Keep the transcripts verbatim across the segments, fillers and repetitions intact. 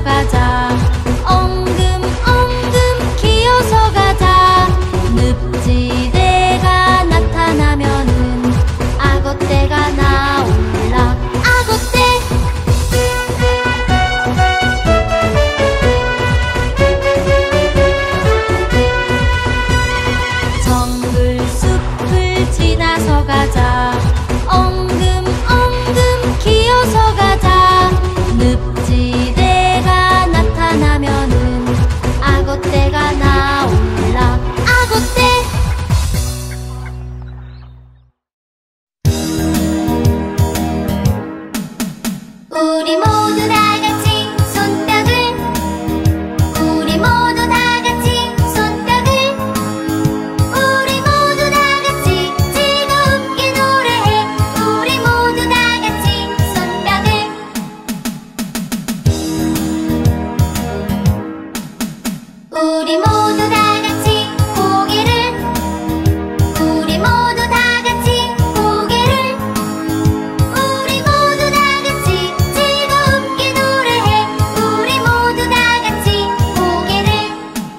지나서 가자. 엉금엉금 기어서 가자. 늪지대가 나타나면은 악어떼가 나올라. 악어떼. 정글 숲을 지나서 가자. 엉금엉금 기어서 가자. 늪지대가 나타나면은 악어떼가 나올라. 악어떼. 우리 모두 다 같이 손뼉을. 우리 모두 다 같이 손뼉을. 우리 모두 다 같이 즐겁게 노래해. 우리 모두 다 같이 손뼉을. 우리 모두 다 같이 고개를. 우리 모두 다 같이 고개를. 우리 모두 다 같이 즐겁게 노래해. 우리 모두 다 같이 고개를.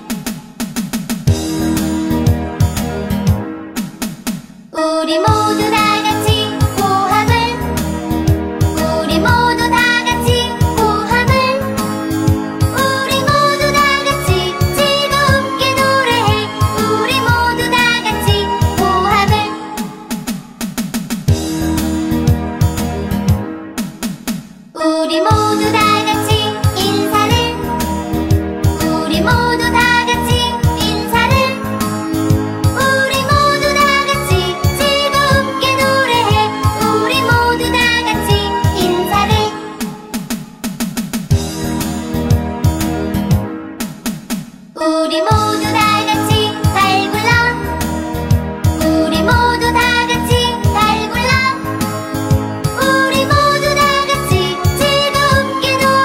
우리 모두 다 같이 고함을. 우리 모두 다 같이 고함을. 우리 모두 다 같이 즐겁게 노래해. 우리 모두 다 같이 고함을. 우리 모두 다 같이 인사를. 우리 모두 다 같이 인사를. 우리 모두 다 같이 즐겁게 노래해. 우리 모두 다 같이 인사를. 우리 모두 다 같이 달 굴러. 우리 모두 다 같이 달 굴러. 우리 모두 다 같이 즐겁게 노래해.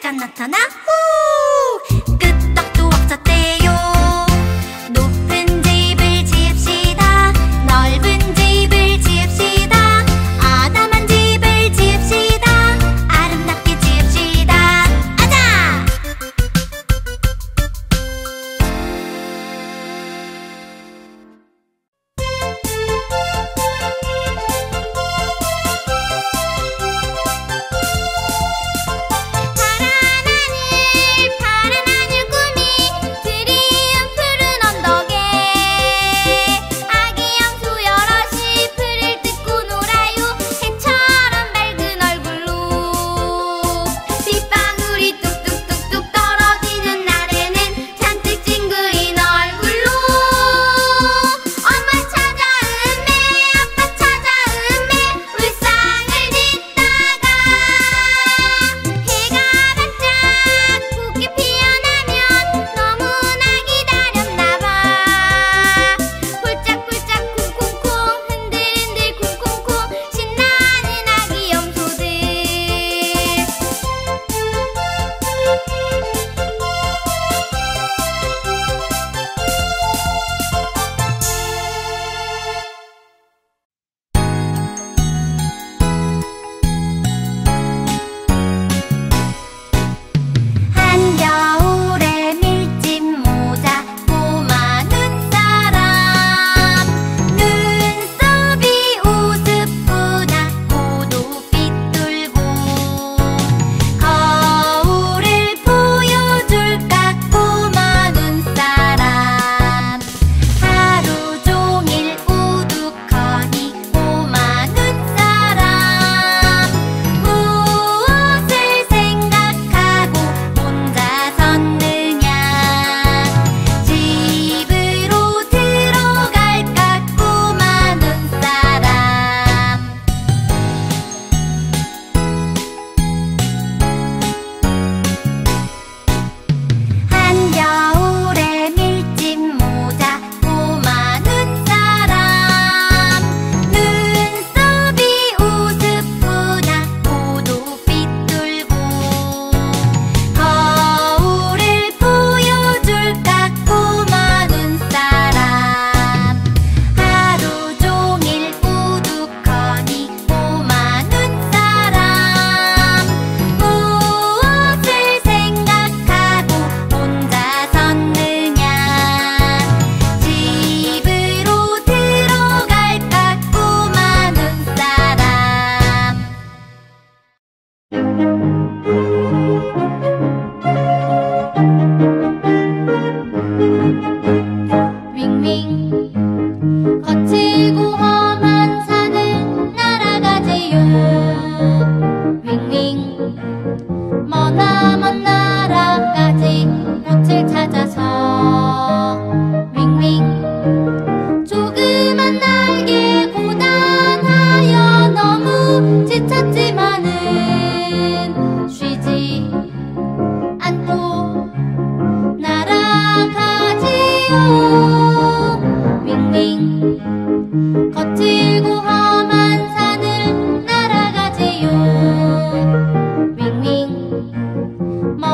새가 나타나 후 끄떡도 없었대요. 높은 집을 지읍시다. 넓은 집을 지읍시다. 아담한 집을 지읍시다. 아름답게 지읍시다. 아자! 윙윙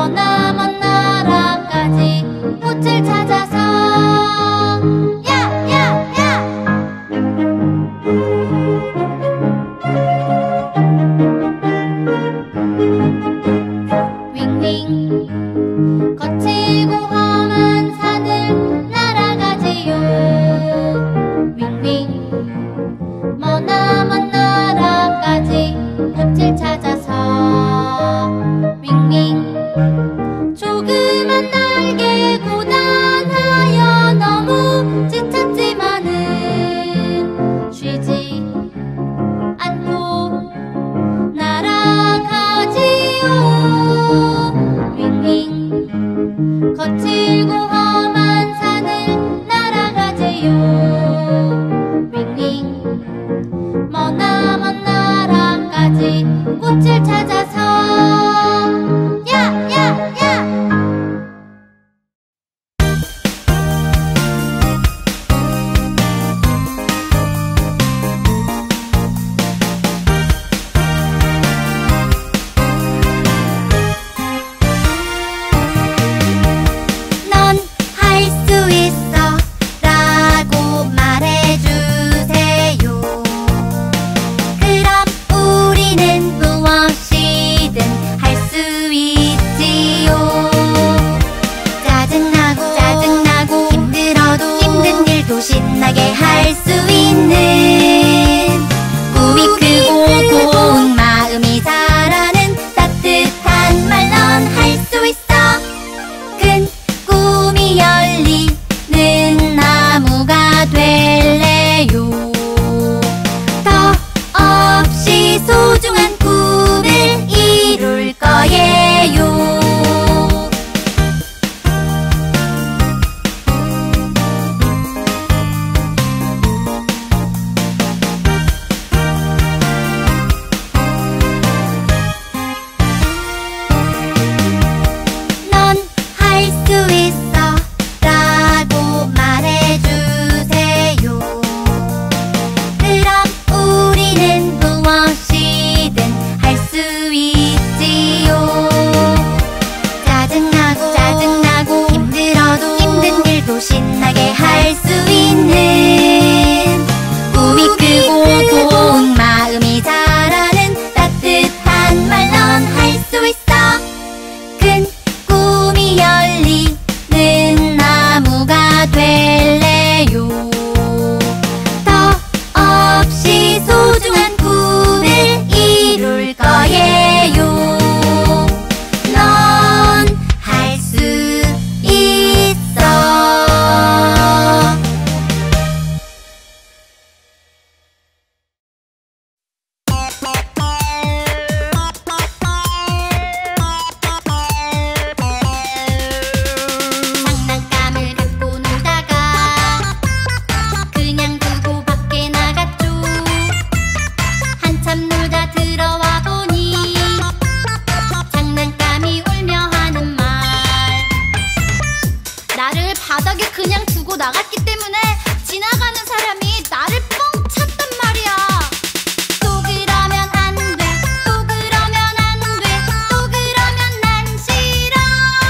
나갔기 때문에 지나가는 사람이 나를 뻥 찼단 말이야. 또 그러면 안 돼, 또 그러면 안 돼, 또 그러면 난 싫어.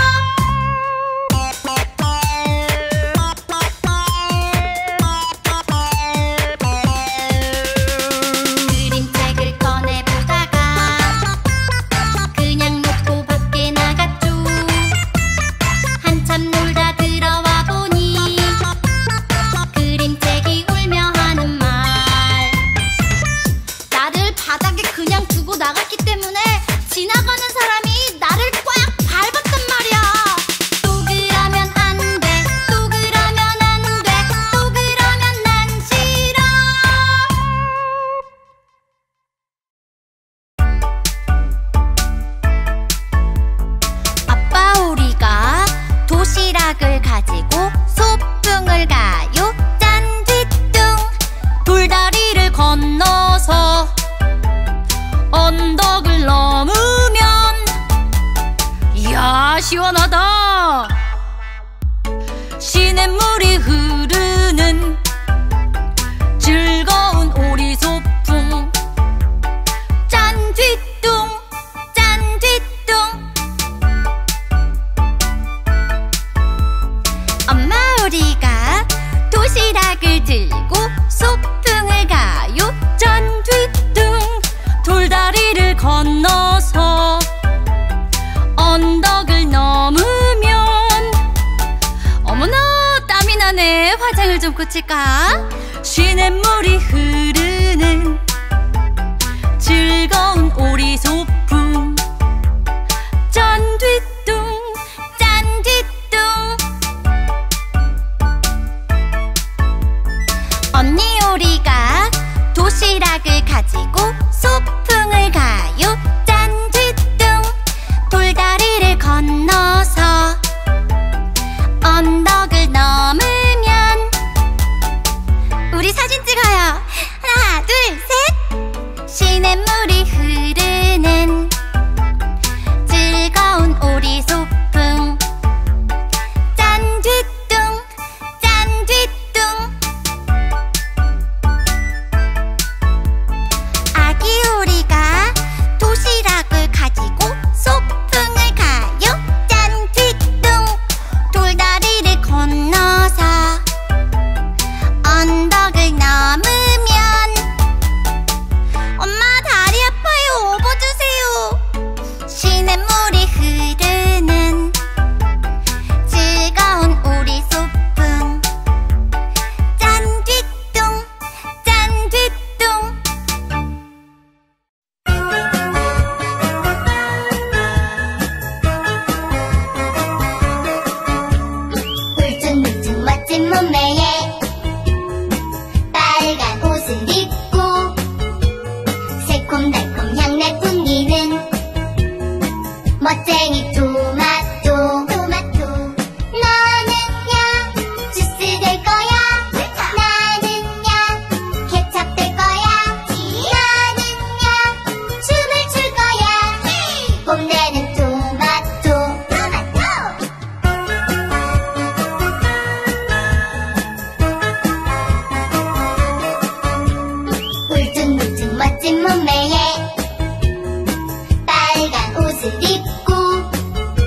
그림책을 꺼내보다가 그냥 놓고 밖에 나갔죠. 한참 놀다 들어와 보니 그림책이 울며 하는 말. 나를 바닥에 그냥 두고 나갔기 때문에 지나가는 사람이 나를 꽉 밟았단 말이야. 또 그러면 안 돼, 또 그러면 안 돼, 또 그러면 난 싫어. 아빠 우리가 도시락을 가지고 소풍을 가요. 짠뒤뚱. 돌다리를 건너서 언덕을 넘으면, 이야 시원하다. 시냇물이 흐르는 즐거운 오리소풍. 짠뒤뚱 짠뒤뚱. 엄마 우리가 도시락을 들고 소풍을 가요. 짠뒤뚱. 돌다리를 건너서 언덕을 넘으면, 어머나 땀이 나네. 화장을 좀 고칠까? 시냇물이 흐르는 즐거운 오리소풍. 짠뒤뚱 짠뒤뚱. 언니 우리가 도시락을 가지고 소풍을 가요. 짠뒤뚱. 돌다리를 건너서 언덕을 넘으면, 우리 사진 찍어요. 하나 둘 셋. 시냇물이 흐르는 즐거운 오리소풍. 짠뒤뚱 짠뒤뚱. 아기 우리가 도시락을 가지고 소풍을 가요. 짠뒤뚱. 돌다리를 건너서 언덕을 넘으면, 엄마 다리 아파요. 업어주세요. 시냇물이 흐르는 즐거운 오리소풍. 짠뒤뚱 짠뒤뚱. 울퉁불퉁 멋진 몸매에 빨간 옷을 입고 새콤달콤 향내 풍기는 멋쟁이 토마토. 토마토. 너는야 주스 될 거야. 나는야 케첩 될 거야. 나는야 춤을 출 거야. 뽐내는 토마토. 토마토. 울퉁불퉁 멋진 몸매에 빨간 옷을 입고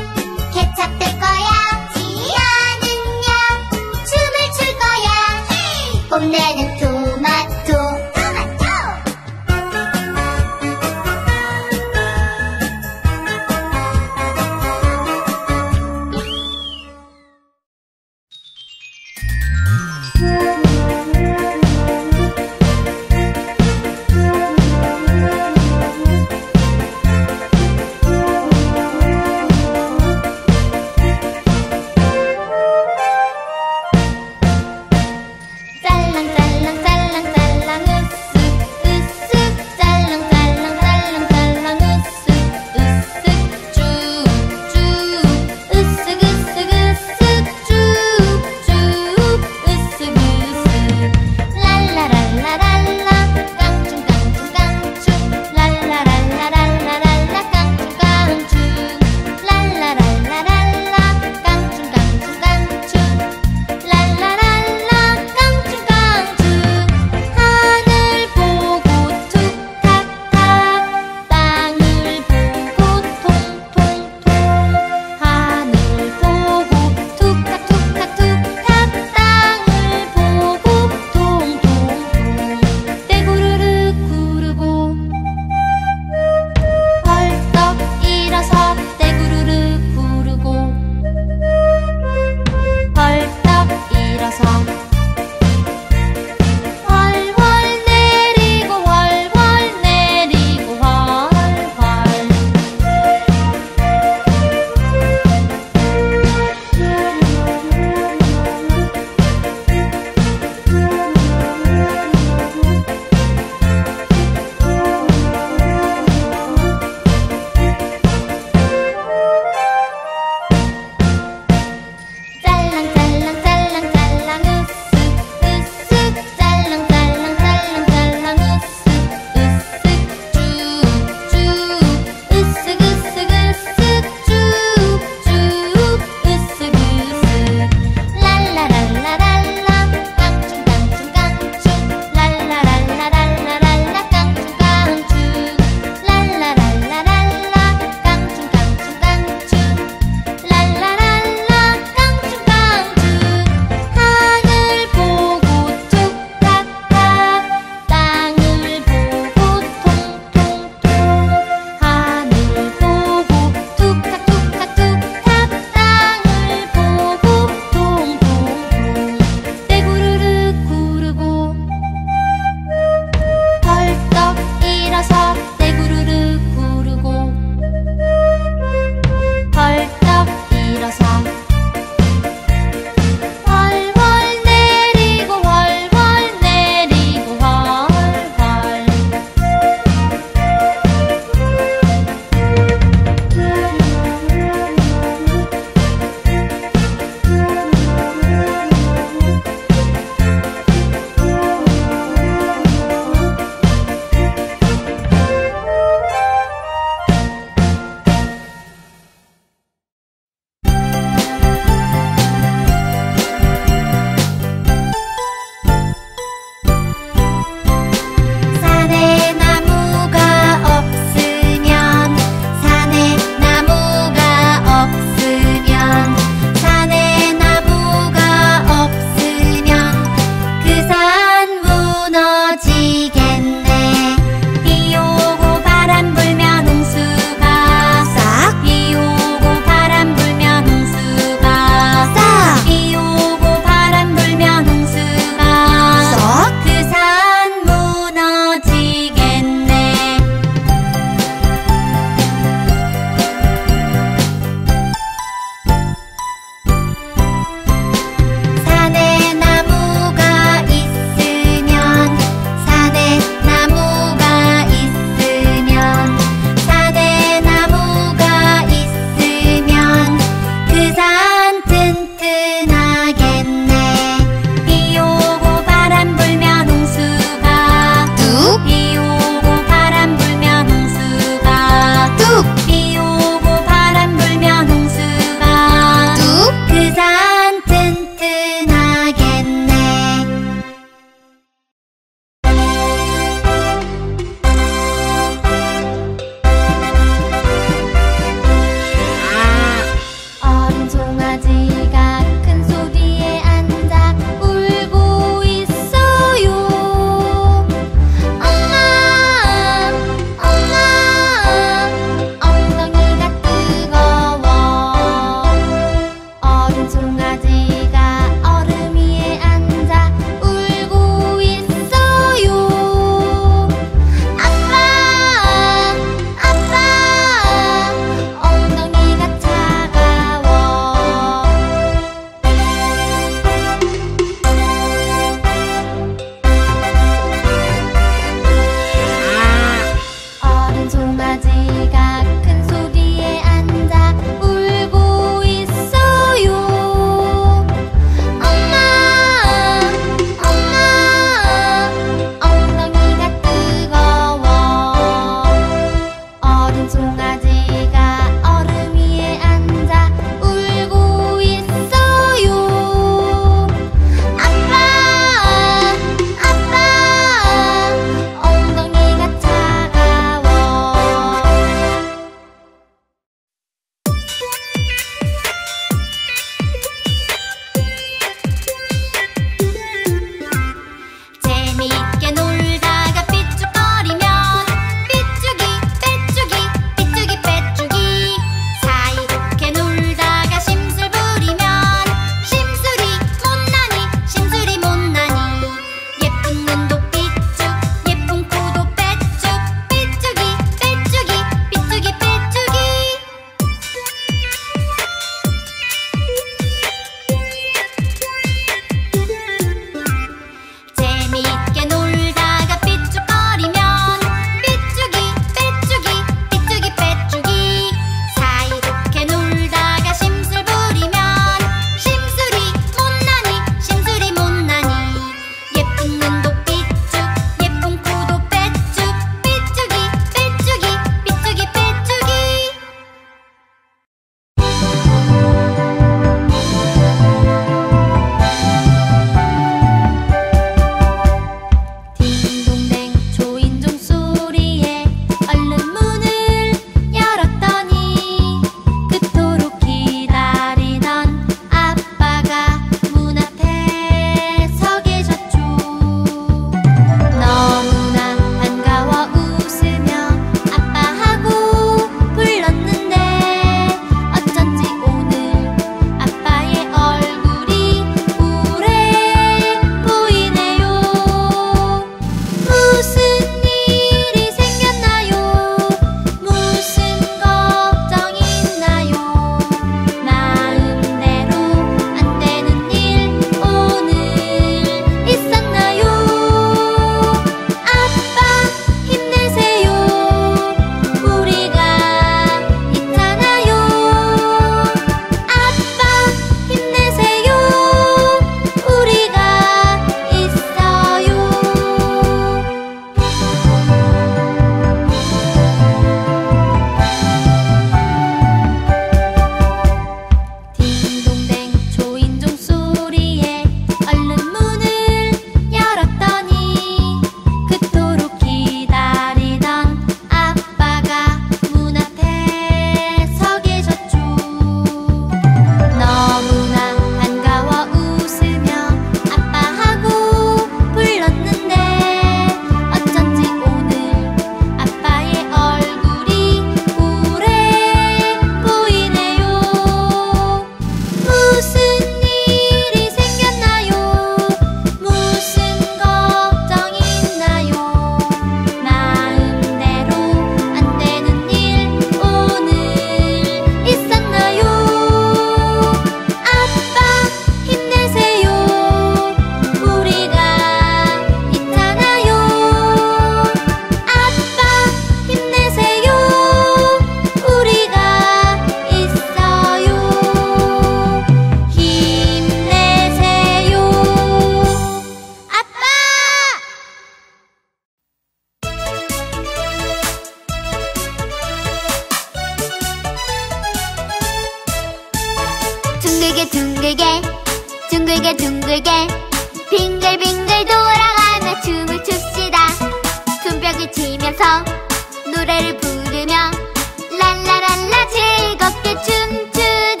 둥글게 둥글게 둥글게 둥글게 빙글빙글 돌아가며 춤을 춥시다. 손뼉을 치면서 노래를 부르며 랄라랄라 즐겁게 춤추자.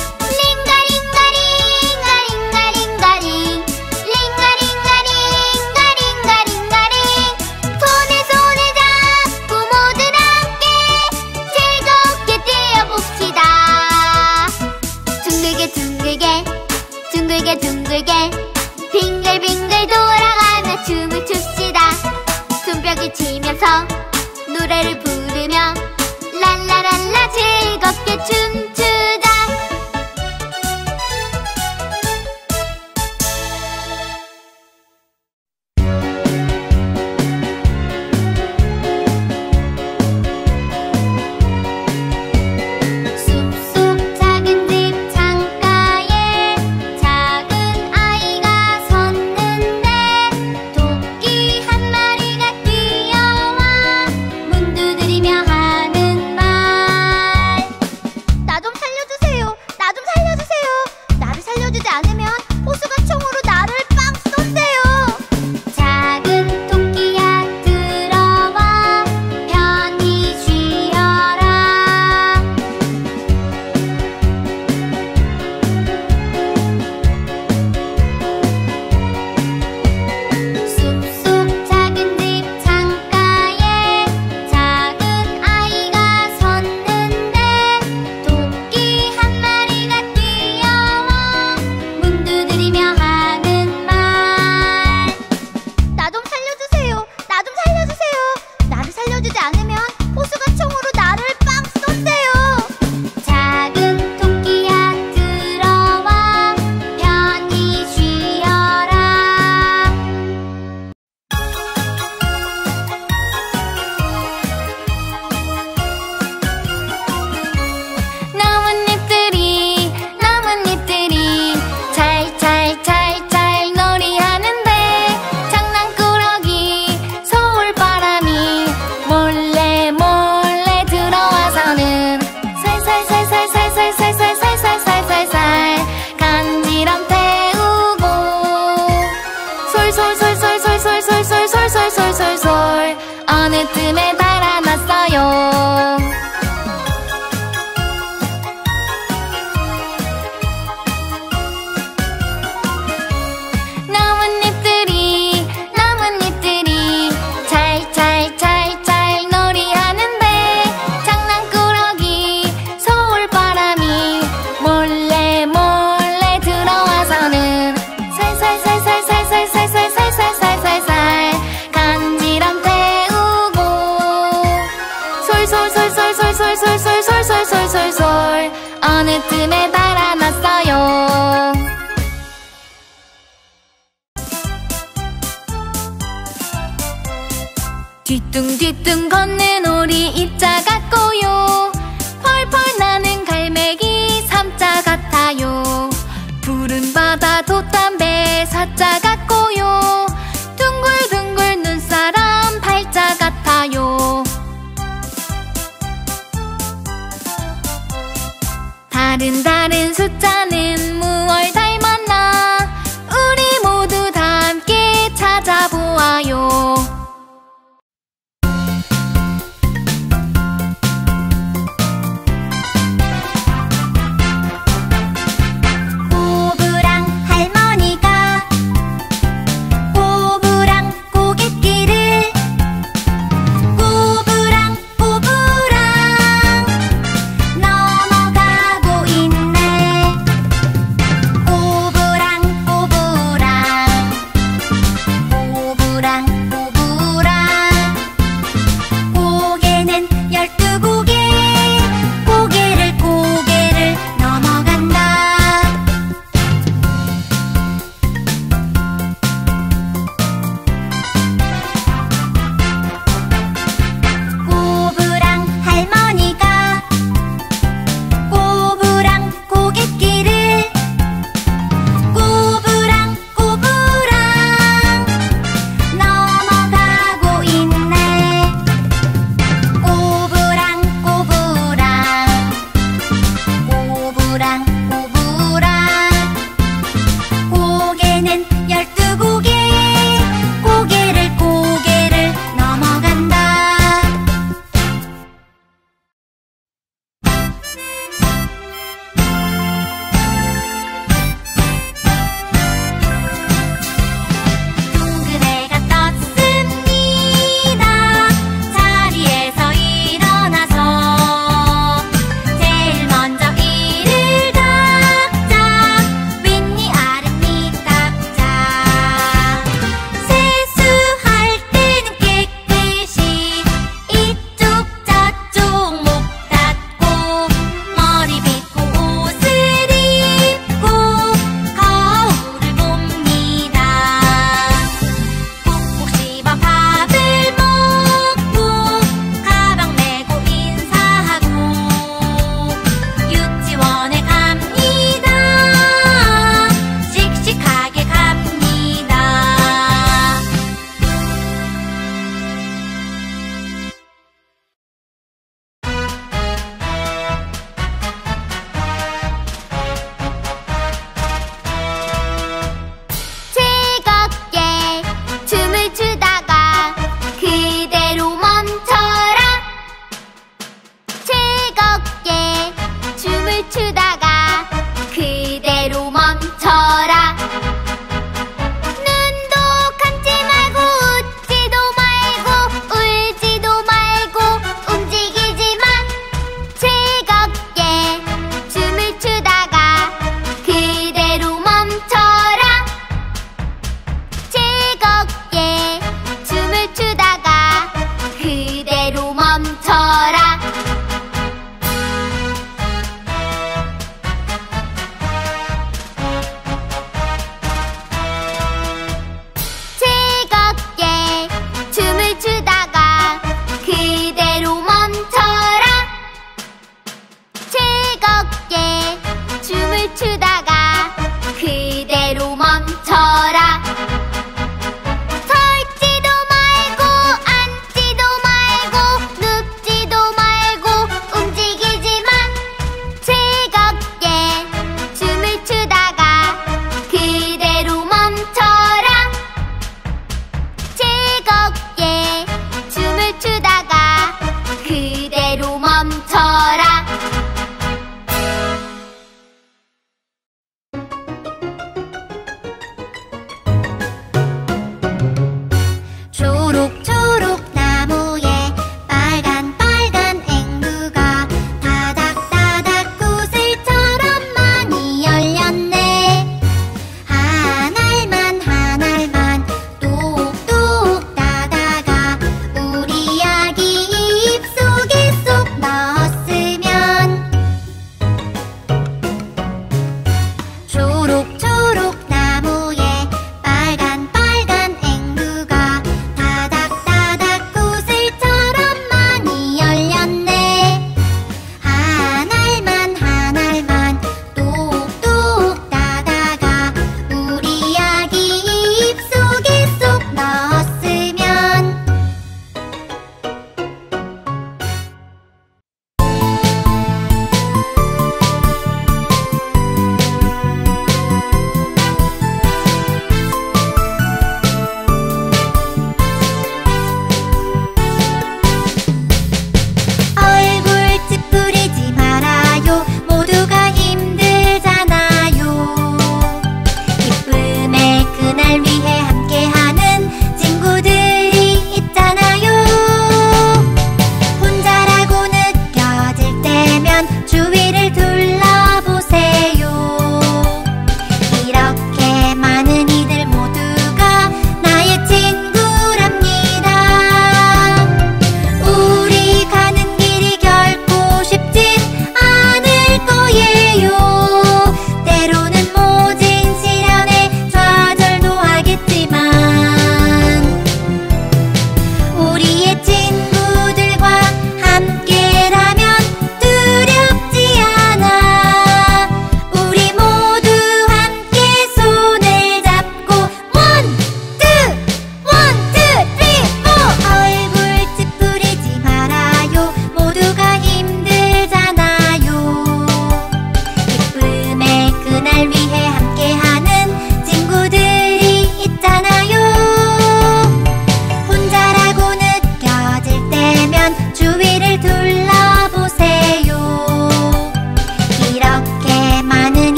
링가링가링가링가링가링 링가링가링가링가링가링 손에 손을 잡고 모두 함께 즐겁게 뛰어봅시다. 둥글게 둥글게 둥글게 둥글게 빙글빙글 돌아가며 춤을 춥시다. 손뼉을 치면서 노래를 부르며 랄라랄라 즐겁게 춤추자. 솔솔솔솔솔솔솔솔솔솔 어느 쯤에 달아났어요. 나뭇잎들이 나뭇잎들이 찰찰찰찰 놀이하는데 장난꾸러기 서울바람이 몰래 몰래 들어와서는 살살살살살살살살살살살살 간지럼 태우고 솔솔솔솔솔솔솔솔솔솔솔솔 어느 쯤에 달아났어요. 뒤뚱뒤뚱 걷는 오리 입자 같고요. 펄펄 나는 갈매기 삼자 같아요. 푸른 바다 돛담배 사자 같고요. 둥글둥글 눈사람 팔자 같아요. 다른 다른 숫자는 무얼 닮았나 우리 모두 다 함께 찾아보아요. 추다가 그대로 멈춰라. 설지도 말고 앉지도 말고 눕지도 말고 움직이지 마. 즐겁게 춤을 추다가 그대로 멈춰라. 즐겁게 춤을 추다가 그대로 멈춰라.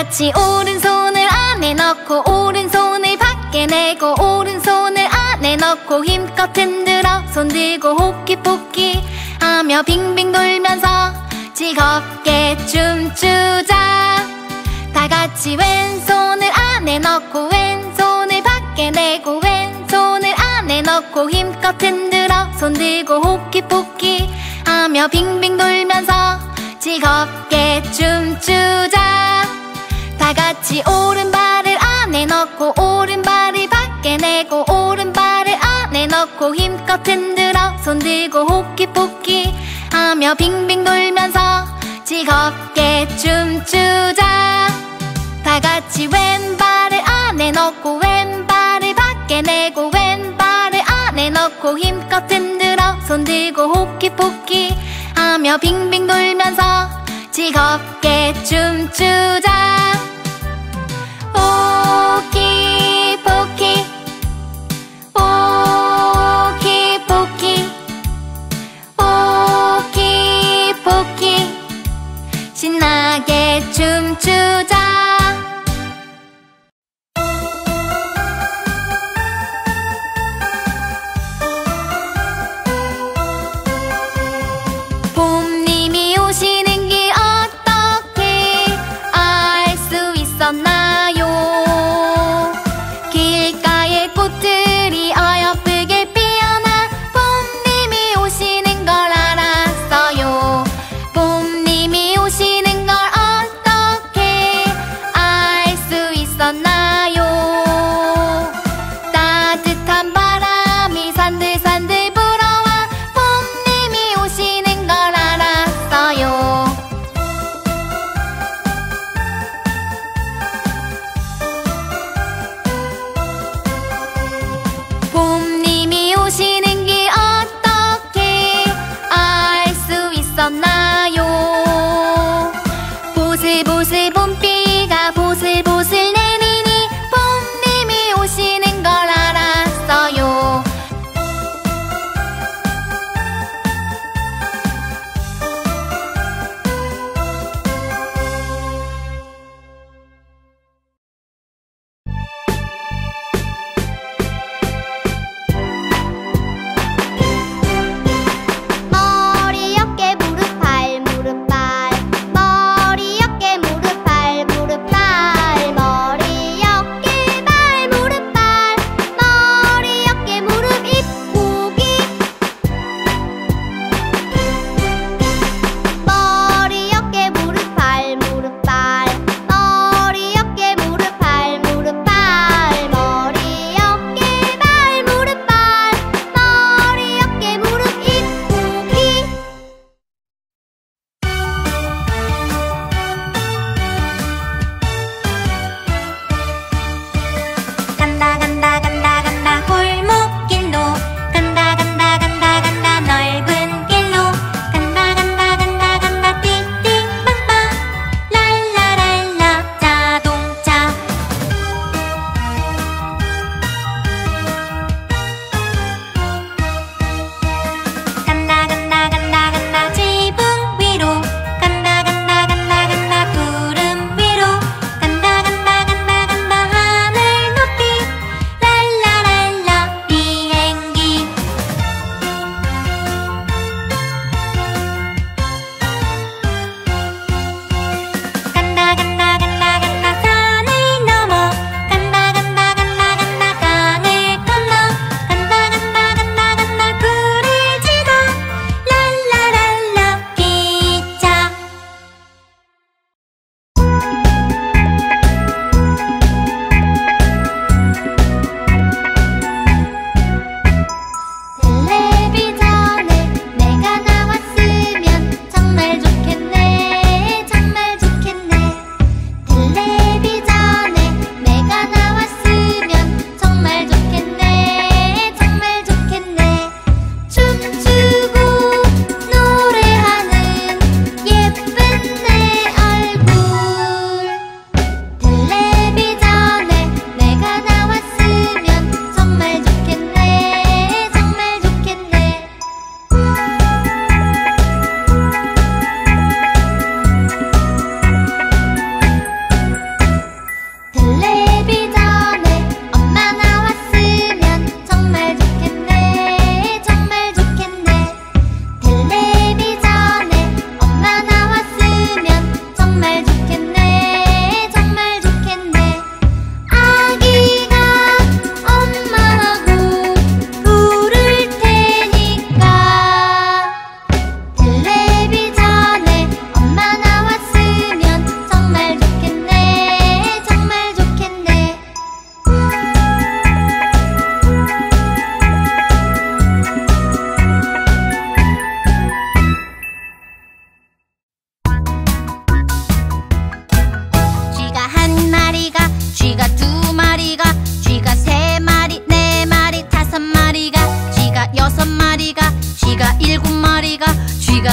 같이 오른손을 안에 넣고 오른손을 밖에 내고 오른손을 안에 넣고 힘껏 흔들어 손 들고 호키포키 하며 빙빙 돌면서 즐겁게 춤추자. 다 같이 왼손을 안에 넣고 왼손을 밖에 내고 왼손을 안에 넣고 힘껏 흔들어 손 들고 호키포키 하며 빙빙 돌면서 즐겁게 춤추자. 다 같이 오른발을 안에 넣고 오른발을 밖에 내고 오른발을 안에 넣고 힘껏 흔들어 손 들고 호키포키 하며 빙빙 돌면서 즐겁게 춤추자. 다 같이 왼발을 안에 넣고 왼발을 밖에 내고 왼발을 안에 넣고 힘껏 흔들어 손 들고 호키포키 하며 빙빙 돌면서 즐겁게 춤추자. 호키포키 호키포키 호키포키 신나게 춤추자. 봄님이 오시는 길 어떻게 알 수 있었나요? 길가에 꽃들이 어여쁘게 피어나 봄님이 오시는 걸 알았어요. 봄님이 오시는 걸 어떻게 알 수 있었나요? 따뜻한 바람이 산들산들 불어와 봄님이 오시는 걸 알았어요.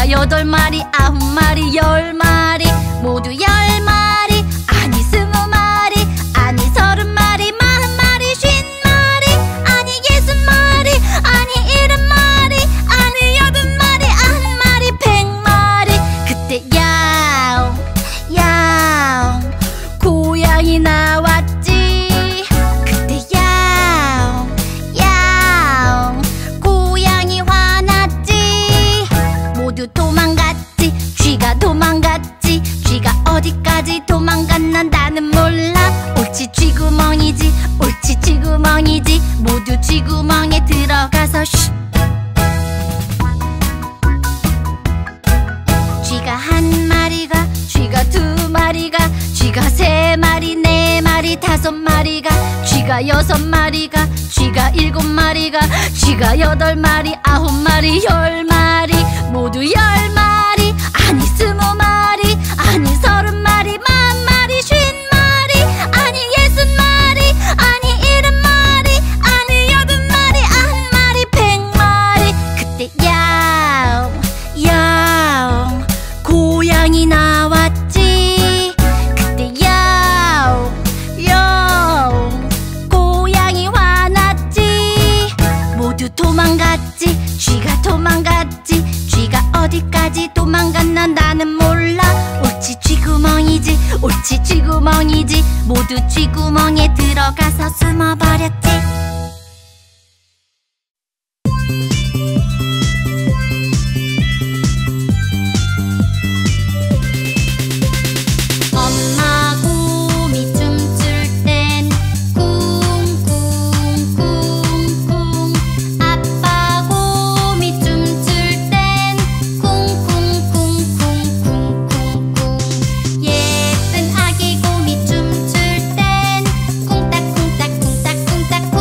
쥐가 여덟 마리, 아홉 마리, 열 마리, 모두 열 마리. 아니 스무 마리, 아니 서른 마리, 마흔 마리, 쉰 마리, 아니 예순 마리, 아니 일흔 마리, 아니 여든 마리, 아흔 마리, 백 마리. 그때 야옹 야옹 고양이 나왔지. 그때 야옹 야옹 고양이 화났지. 모두 도망갔지. 쥐가 도망갔지. 쥐가 어디까지 도망갔나 나는 몰라. 옳지 쥐구멍이지, 옳지 쥐구멍이지. 모두 쥐구멍에 들어가서 쉿. 쥐가 한 마리가, 쥐가 두 마리가, 쥐가 세 마리, 네 마리, 다섯 마리가, 쥐가 여섯 마리가, 쥐가 일곱 마리가, 쥐가 여덟 마리, 아홉 마리, 열 마리, 모두 열 마리. 아니 스무 마리, 아니 서른 마리, 만 마리, 쉰 마리, 아니 예순 마리, 아니 일흔 마리, 아니 여든 마리, 아흔 마리, 백 마리. 그때 야옹 야옹 고양이 나왔지. 그때 야옹 야옹 고양이 화났지. 모두 도망갔지. 쥐가 도망갔지. 쥐가 어디까지 도망갔나 나는 몰라. 옳지 쥐구멍이지, 옳지 쥐구멍이지. 모두 쥐구멍에 들어가서 숨어버렸지. 엄마 곰이 춤출 땐 쿵쿵쿵쿵. 아빠 곰이 춤출 땐 쿵쿵쿵쿵쿵쿵. 예쁜 아기 곰이 춤출 땐 쿵딱쿵딱쿵딱쿵딱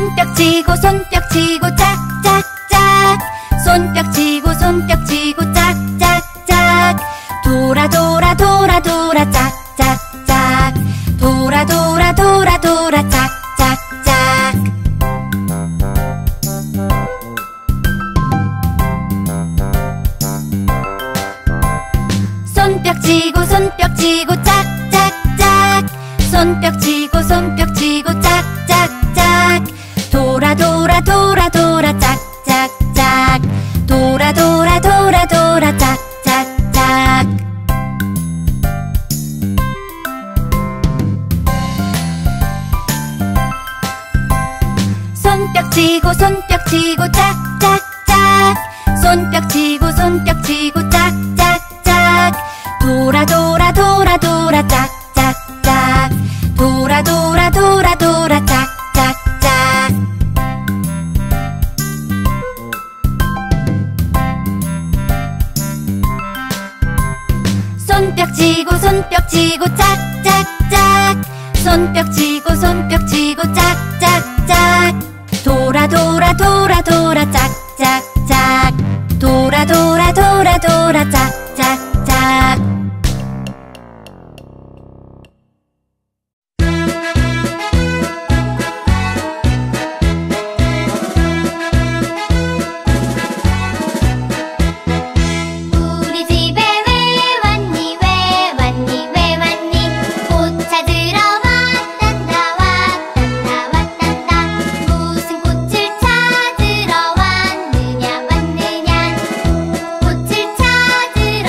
손뼉치고 손뼉치고 짝짝짝 손뼉치고 손뼉치고 짝짝짝 돌아 돌아 돌아 돌아 짝짝짝 돌아 돌아 돌아 돌아 짝짝짝 손뼉치고 손뼉치고 짝짝짝 손뼉치고 손뼉치고 짝짝짝 돌아 돌아 돌아 돌아 짝짝짝 돌아 돌아 돌아 돌아 짝짝짝 손뼉치고 손뼉치고 짝짝짝 손뼉치고 손뼉치고 짝짝짝 돌아 돌아 돌아 돌아 짝짝짝 돌아 돌아 돌아 돌아 짝짝짝 손뼉치고 손뼉치고 짝짝짝 손뼉치고 손뼉치고 짝짝짝 돌아 돌아 돌아 돌아 짝짝짝 돌아 돌아 돌아 돌아 짝짝짝 우리 집에 왜 왔니 왜 왔니 왜 왔니 꽃 찾으러 왔단다 왔단다 왔단다 무슨 꽃을 찾으러 왔느냐 왔느냐 꽃을 찾으러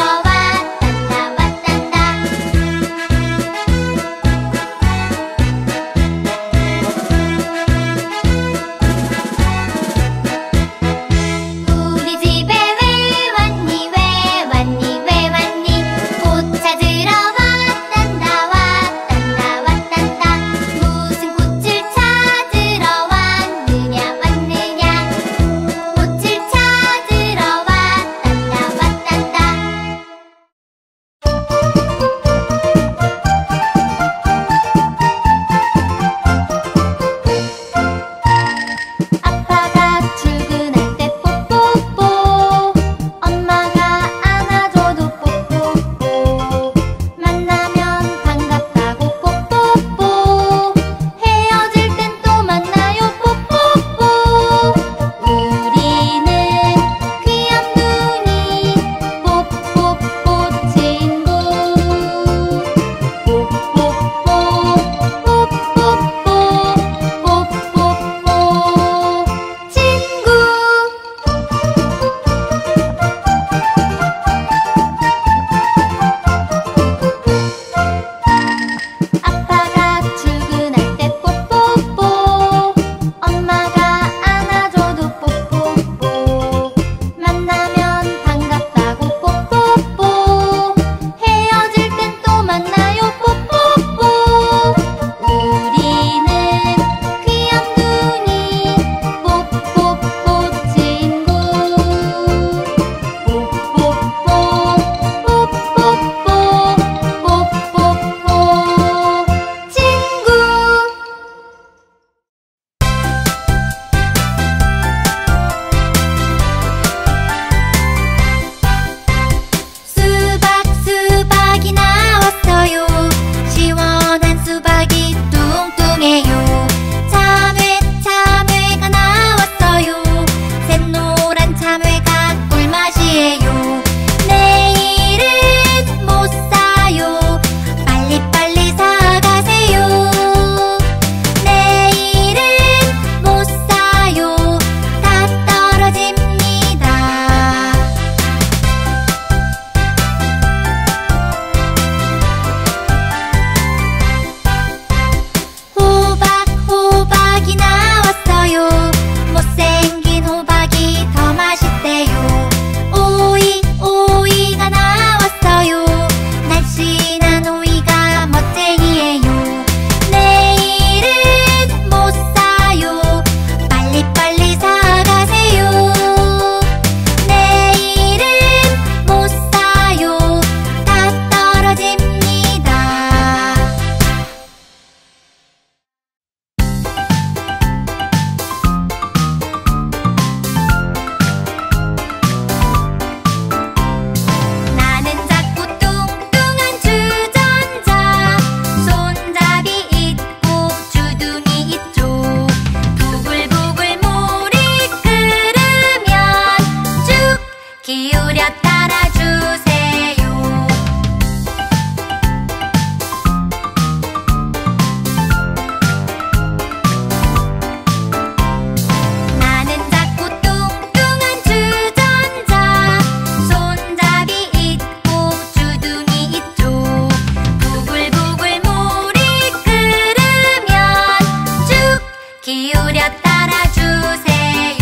기울여 따라주세요.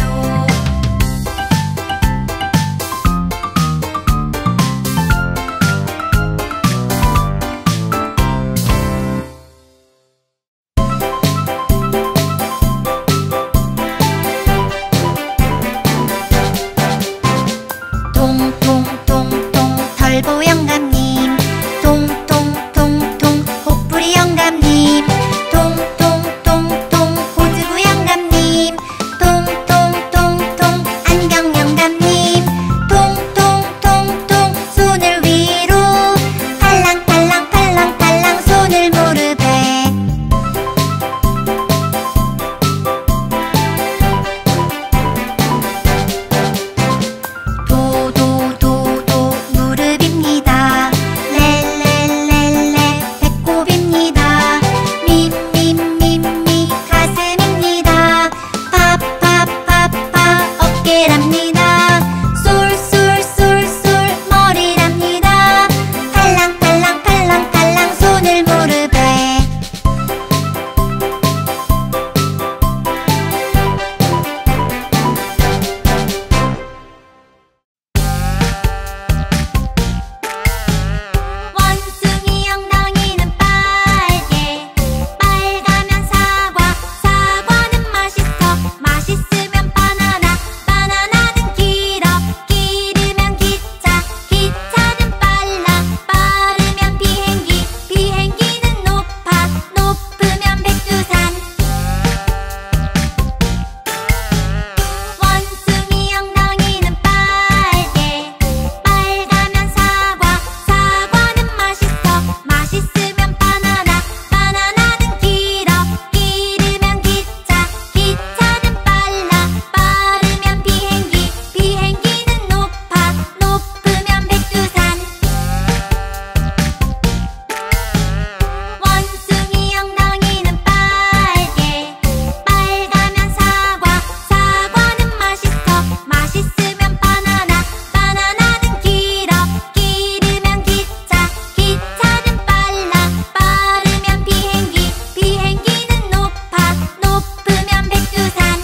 통통통통 털보 영감님, 통통통통 혹부리 영감님, 통통통통 호두부 영감님, 통통통통 안경 영감님, 통통통통 손을 위로 팔랑팔랑 팔랑팔랑 손을 무릎에. 도도도도 무릎입니다. 렐렐렐레 배꼽입니다. 밈밈밈미 가슴입니다. 파파파파 어깨랍니다. 쏠쏠쏠쏠 머리랍니다. 팔랑팔랑 팔랑팔랑 손을 무릎에. 원숭이 엉덩이는 빨개, 빨가면 사과, 사과는 맛있어, 맛있으면 바나나, 바나나는 길어, 길으면 기차, 기차는 빨라, 빠르면 비행기, 비행기는 높아, 높으면 백두산. 원숭이 엉덩이는 빨개, 빨가면 사과, 사과는 맛있어, 맛있으면 바나나, 바나나는 길어, 길으면 기차, 기차는 빨라, 빠르면 비행기, 비행기는 높아, 높으면 백두산. 원숭이 엉덩이는 빨개, 빨가면 사과, 사과는 맛있어, 맛있으면 바나나, 바나나는 길어, 길으면 기차, 기차는 빨라, 빠르면 비행기, 비행기는 높아, 높으면 백두산.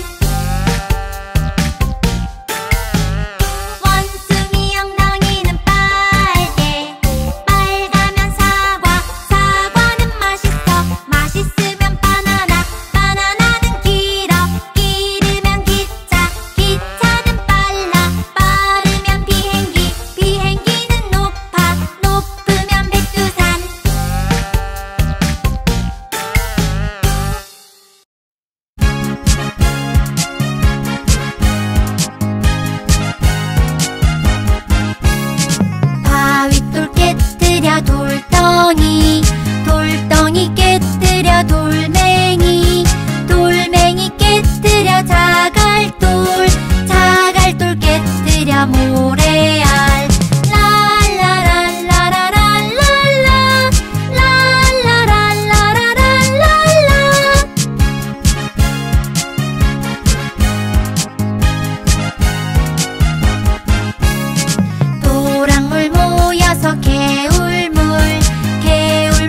원숭이 엉덩이는 빨개, 빨가면 사과, 사과는 맛있어, 맛있으면 바나나, 바나나는 길어, 길으면 기차, 기차는 빨라, 빠르면 비행기, 비행기는 높아, 높으면 백두산. 바윗돌 깨뜨려 돌덩이, 돌덩이 깨뜨려 돌멩이, 돌멩이 깨뜨려 자갈돌, 자갈돌 깨뜨려 모래알. 랄라랄라라랄랄라, 랄라랄라라랄랄라. 도랑물 모여서 개울물, 개울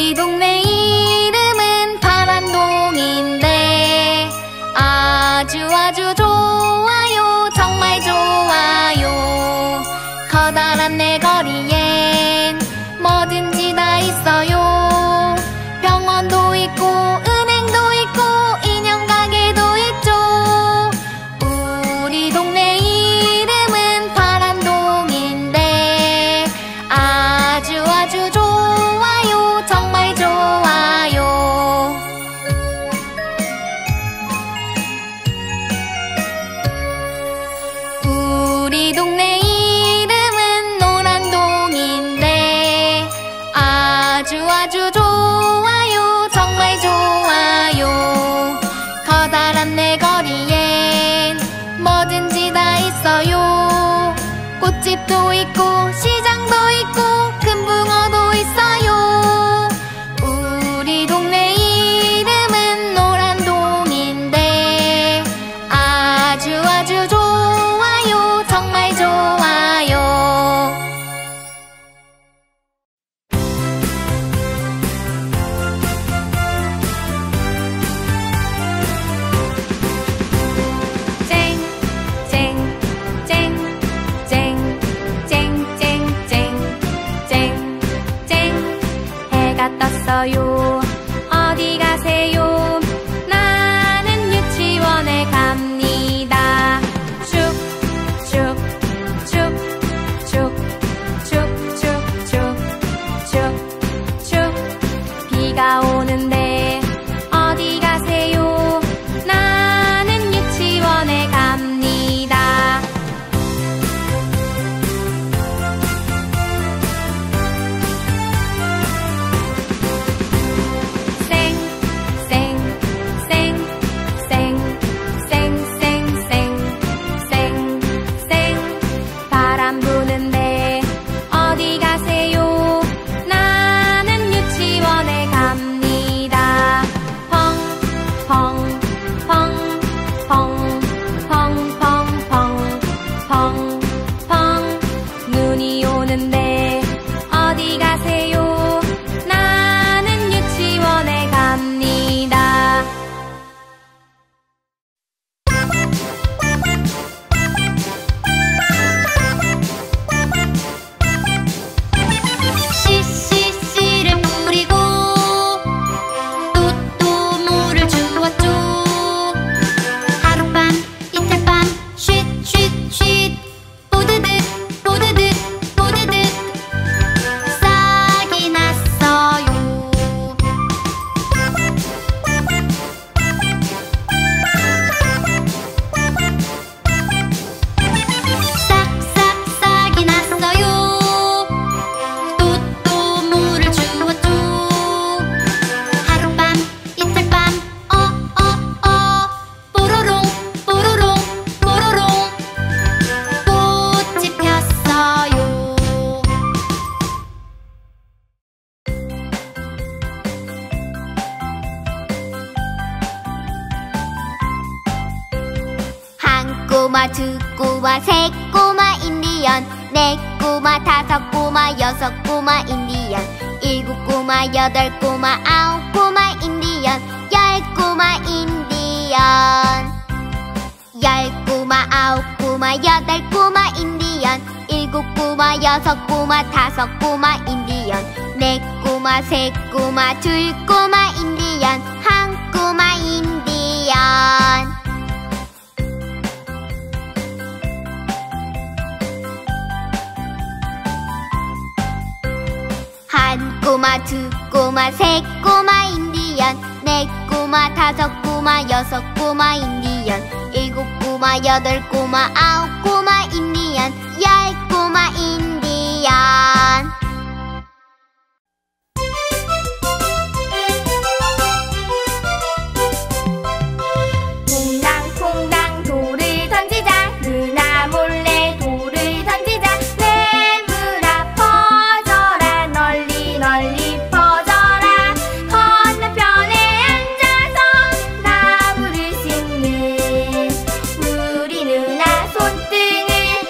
우리 동네 이름은 파란동인데 아주 아주 좋아요. 정말 좋아요. 커다란 내 거리엔 뭐든지 다 있어요. 병원도 있고 은행도 있고 인형 가게도 있죠. 우리 동네 이름은 파란동인데 아주 아주 좋아요. 정말 좋아요. 우리 동네 이름은 노란동인데 아주 아주 좋아요. 정말 좋아요. 커다란 내 거리엔 뭐든지 다 있어요. 꽃집도 있고 시장도 있고 금붕어도 있어요. 우리 동네 이름은 노란동인데 아주 아주 좋아요. 정말 좋아요. 쨍, 쨍, 쨍, 쨍, 쨍, 쨍, 쨍, 쨍, 쨍. 해가 떴어요. 어디 가세요? 나는 유치원에 갑니다. 슉, 슉, 슉, 슉, 슉, 슉, 슉, 슉, 슉. 비가 오는데 어디 가세요? 나는 유치원에 갑니다. 쌩, 쌩, 쌩, 쌩, 쌩, 쌩, 쌩, 쌩, 쌩. 바람 부는데 어디 가세요? 나는 유치원에 갑니다. 펑, 펑, 펑, 펑, 펑, 펑, 펑, 펑, 펑. 눈이 오는데 어디 가세요? 나는 유치원에 갑니다. 씨씨씨를 뿌리고 또 또 물을 주었죠. 하룻밤 이틀밤 쉿쉿쉿 보드득 보드득 보드득 싹이 났어요. 싹싹 싹이 났어요. 또 또 물을 주었죠. 하룻밤 이틀밤 어어어 뽀로롱 뽀로롱 뽀로롱 꽃이 폈어요. 한 꼬마 두 꼬마 세 꼬마 인디언 네 꼬마 다섯 꼬마 여섯 꼬마 인디언 일곱 꼬마 여덟 꼬마 아홉 꼬마 인디언 열 꼬마 인디언 열 꼬마 아홉 꼬마 여덟 꼬마 인디언 일곱 꼬마 여섯 꼬마 다섯 꼬마 인디언 네 꼬마 세 꼬마 둘 꼬마 인디언 한 꼬마 인디언. 한 꼬마 두 꼬마 세 꼬마 인디언 네 꼬마 다섯 꼬마 여섯 꼬마 인디언 일곱 꼬마 여덟 꼬마 아홉 꼬마 인디언 열 꼬마 인디언. 퐁당퐁당 돌을 던지자 누나 몰래 돌을 던지자 뇌물아 퍼져라 널리 널리 퍼져라 건너편에 앉아서 나무를 심는 우리 누나 손등을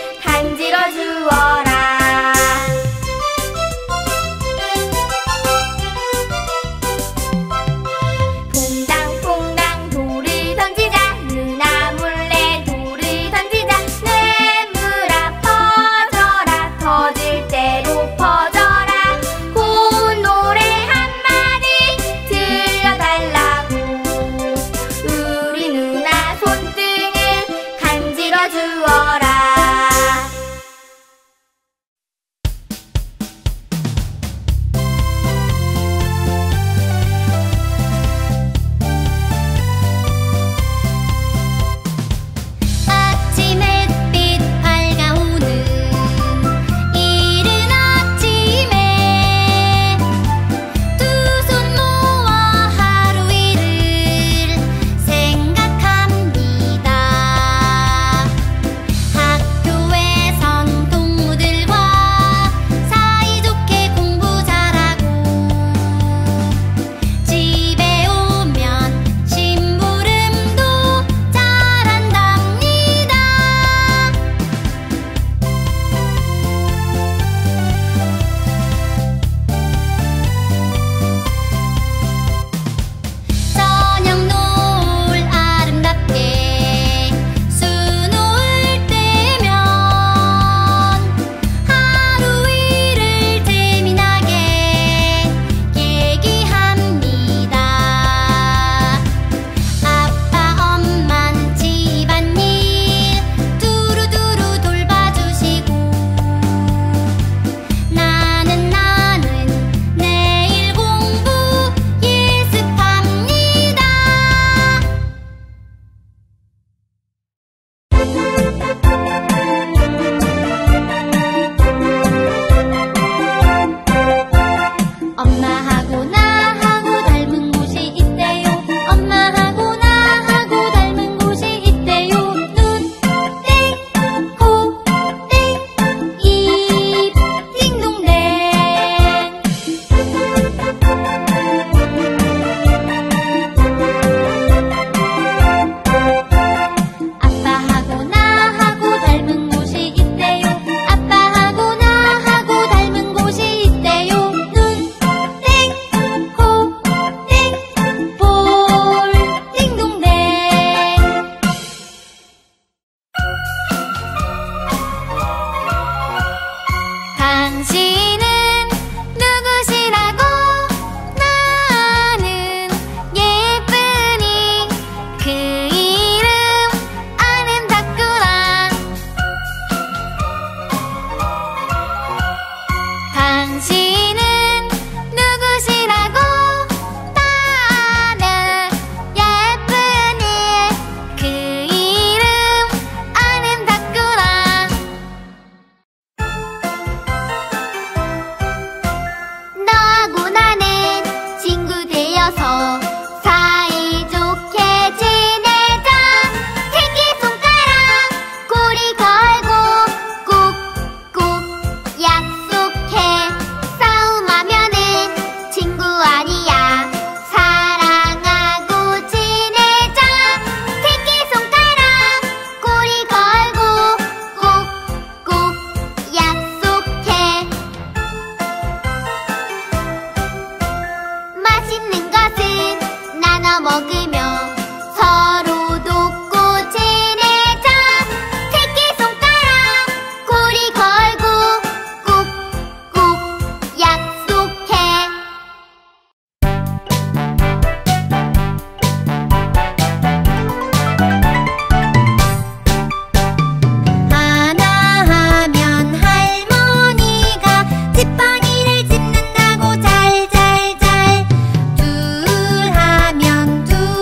나눠 먹으며 서로 돕고 지내자. 새끼손가락 고리 걸고 꾹꾹 약속해. 하나 하면 할머니가 집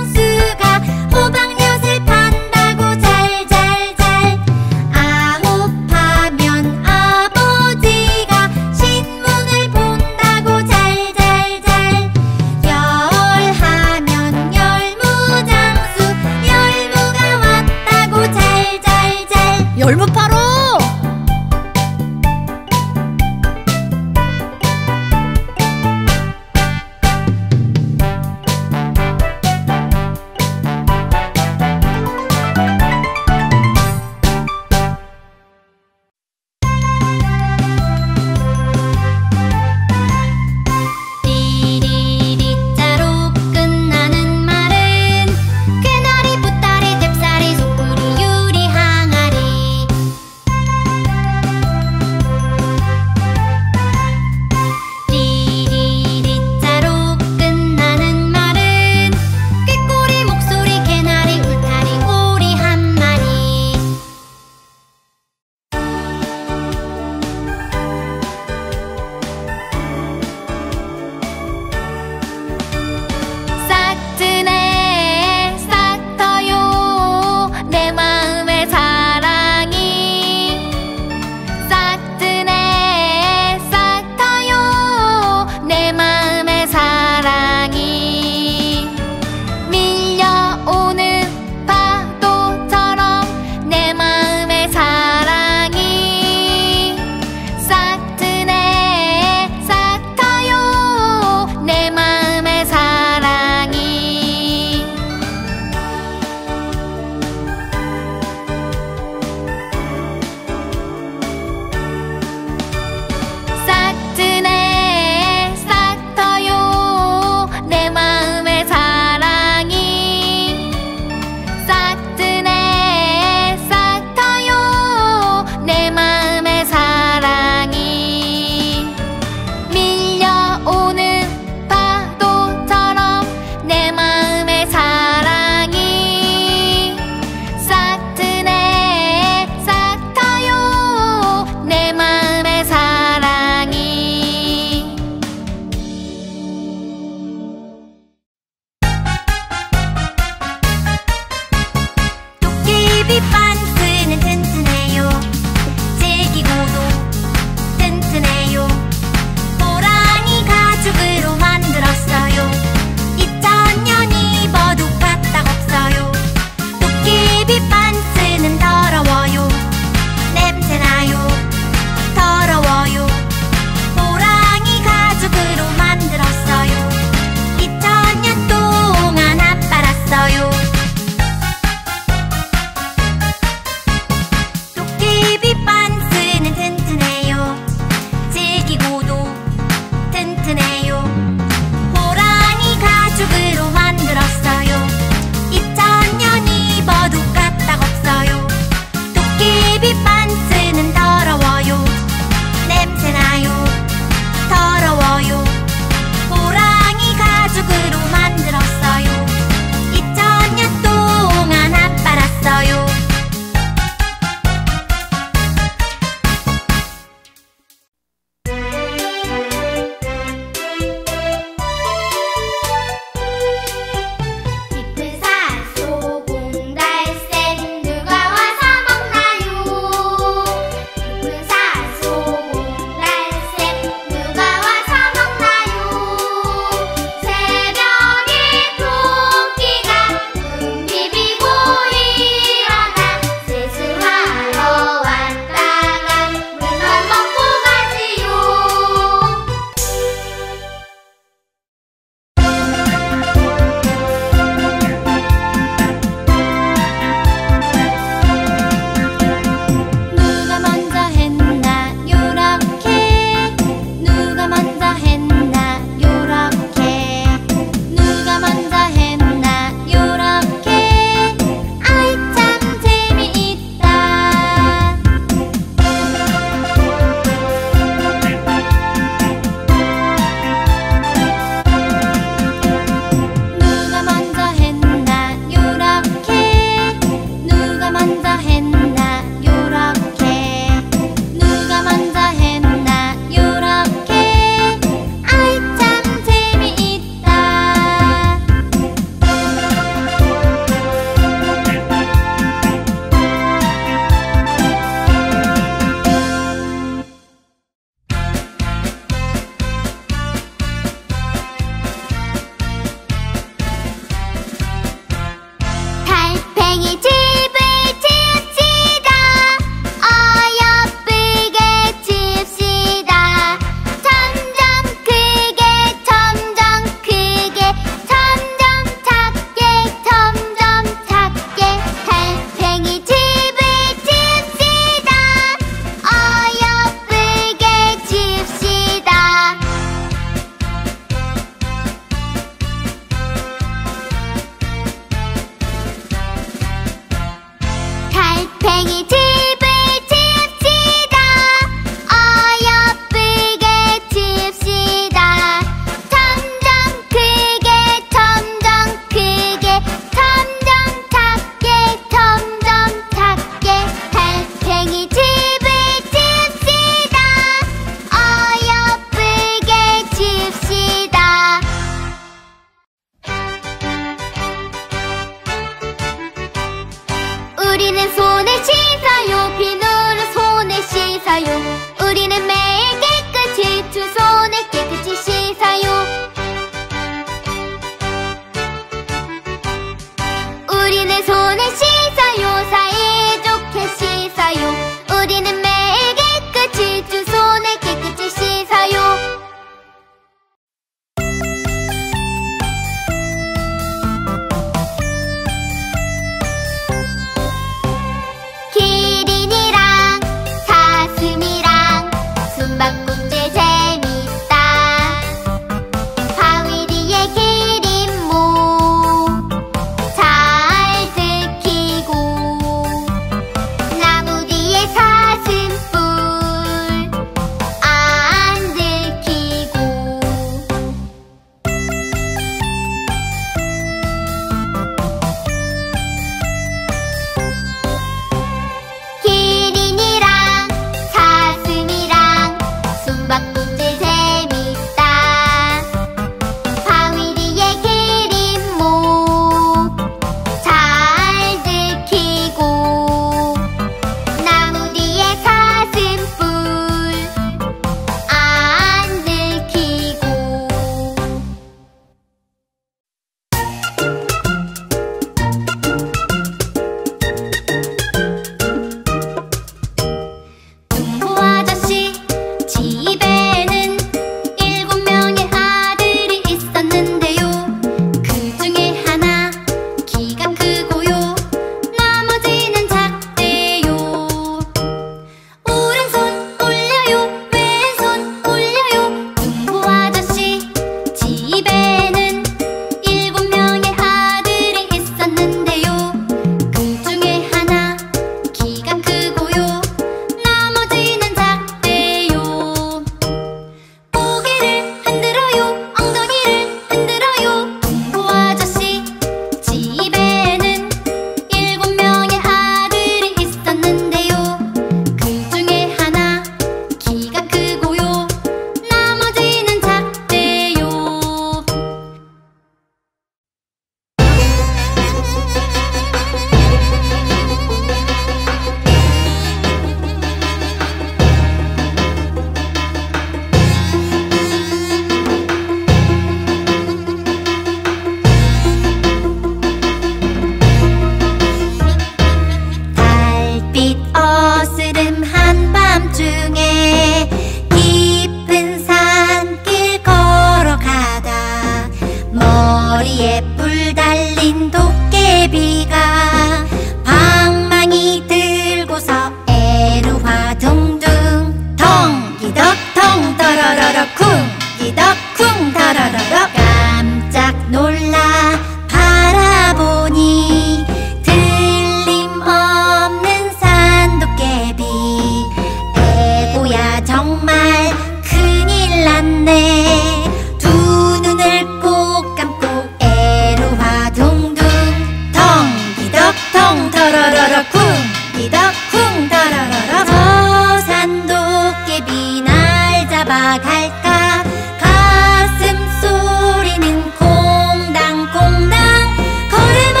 갈까? 가슴 소리는 콩당콩당 걸음아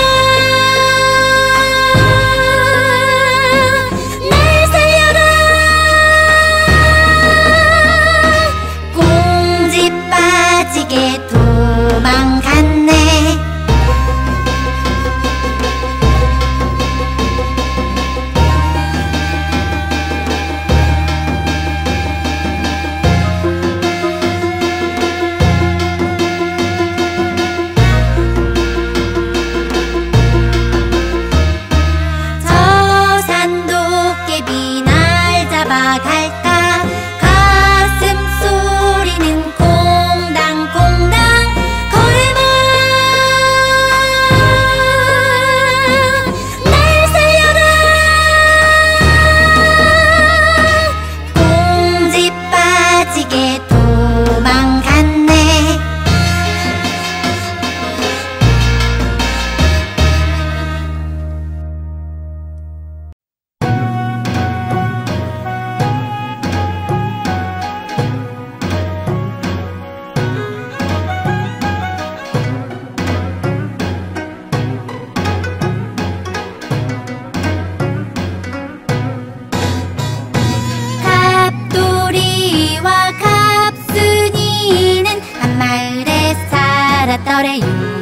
날 살려라. 꽁지 빠지게 도망갔네. 갈까? 가슴 소리는 콩당콩당 걸음아 날 살려라. 꽁지 빠지게 도망갔네. 살았더래요.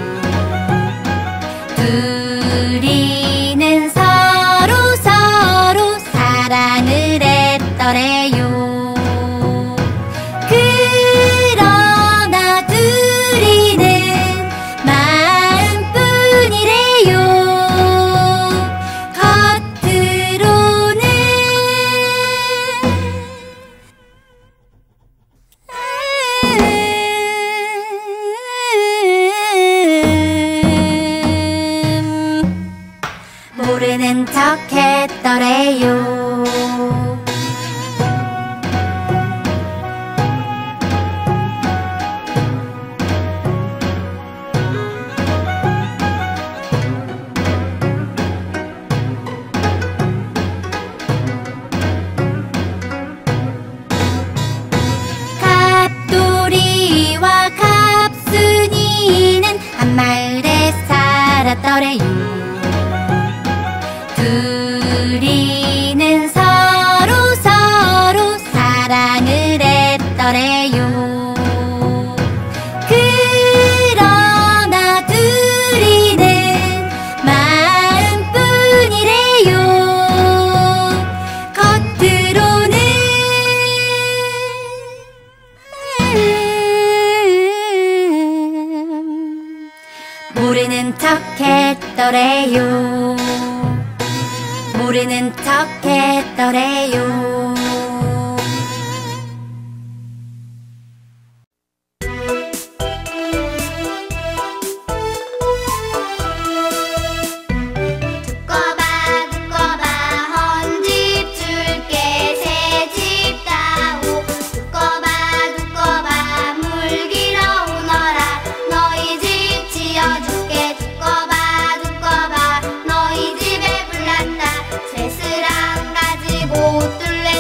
둘이는 서로 서로 사랑을 했더래요. 그러나 둘이는 마음뿐이래요. 겉으로는 모르는 척 했더래요. 갑돌이와 갑순이는 한 마을에 살았더래요. 둘이는 서로 서로 사랑을 했더래요. 그러나 둘이는 마음뿐이래요. 겉으로는 모르는 척 했더래요. 모르는 척 했더래요. 두꺼봐 두꺼봐 헌집 줄게 새집 다오. 두꺼봐 두꺼봐 물 길어 오너라 너희 집 지어줄게. 두꺼봐 두꺼봐 너희 집에 불났다. 쇠스랑 가지고 뚫레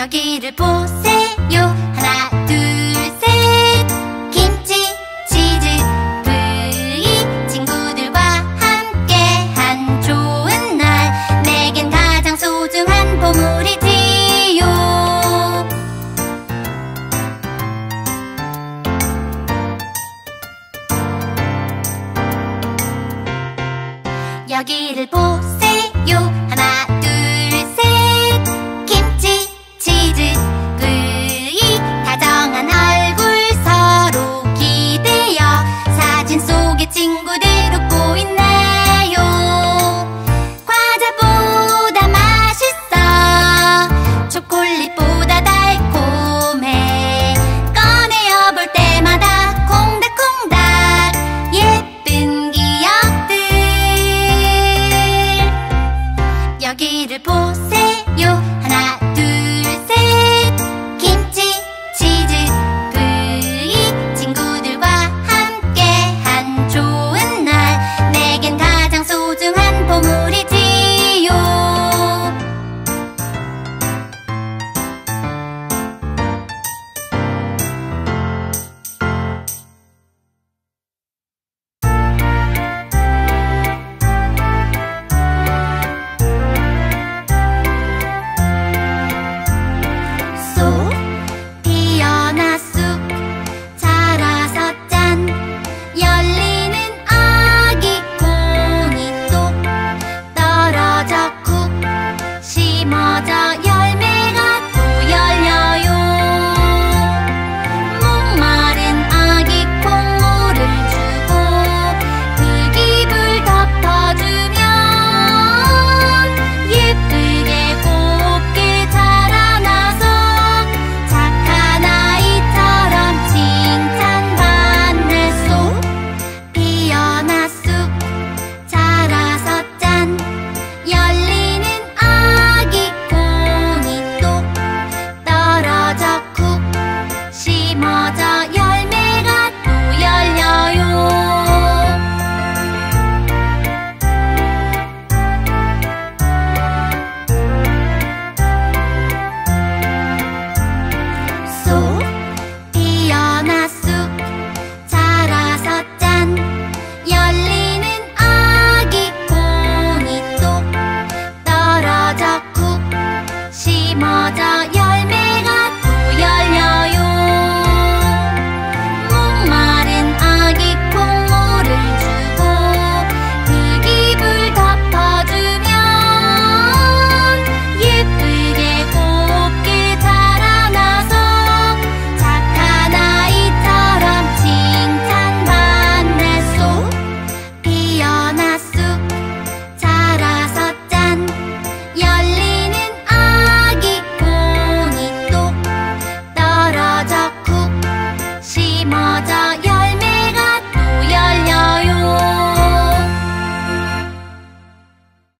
여기를 보세요.